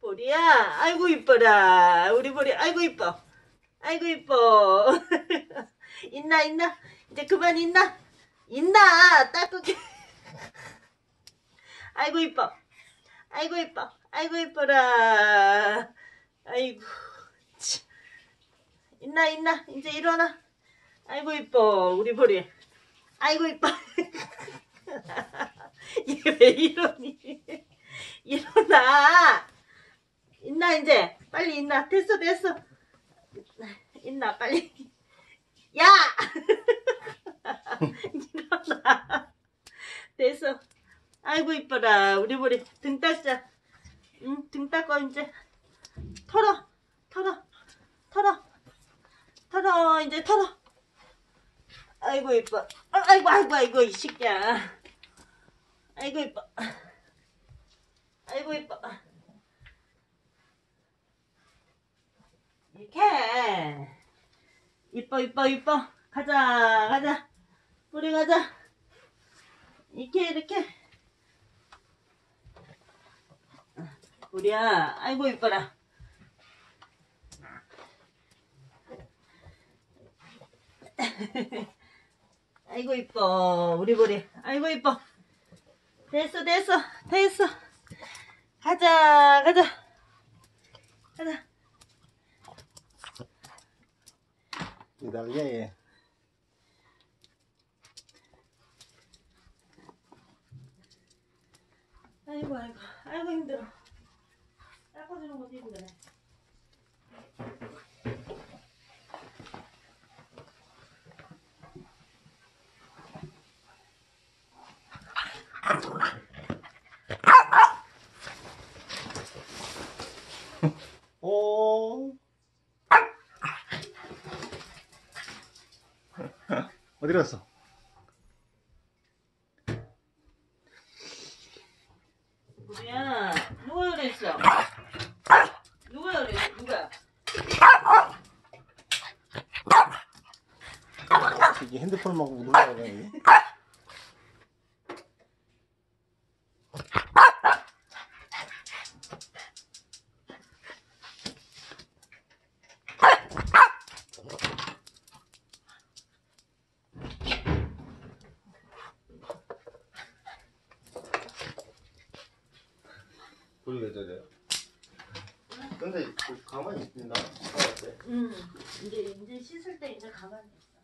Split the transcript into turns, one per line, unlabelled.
보리야, 아이고 이뻐라. 우리 보리, 아이고 이뻐. 아이고 이뻐. 있나 있나? 이제 그만 있나? 있나? 따뜻해. 아이고 이뻐. 아이고 이뻐. 아이고 이뻐라. 아이고. 참. 있나 있나? 이제 일어나. 아이고 이뻐. 우리 보리. 아이고 이뻐. 얘 왜 이러니? 일어나. 있나 이제? 빨리 있나? 됐어 됐어. 있나 빨리. 야! 일어나. 됐어. 아이고 이뻐라. 우리 보리 등 닦자. 응, 등 닦아 이제. 털어. 털어. 털어. 털어. 이제 털어. 아이고 이뻐. 아이고 아이고 아이고 이 새끼야. 아이고 이뻐. 아이고 이뻐. 이렇게. 이뻐 이뻐 이뻐. 가자 가자. 우리 가자. 이렇게 이렇게. 우리야. 아이고 이뻐라. 아이고 이뻐. 우리 보리. 아이고 이뻐. 됐어 됐어 됐어. 가자 가자 가자.
기다려 얘.
아이고 아이고 아이고 힘들어. 닦아주는 것도 힘드네.
오. 어디 갔어?
우리야. 누가 그랬어? 누가 그랬어? 누가?
이게 핸드폰 막 눌러야 돼. 우리 왜 저래요? 근데 가만히 있는다.
응. 이제 씻을 때 이제 가만히 있어.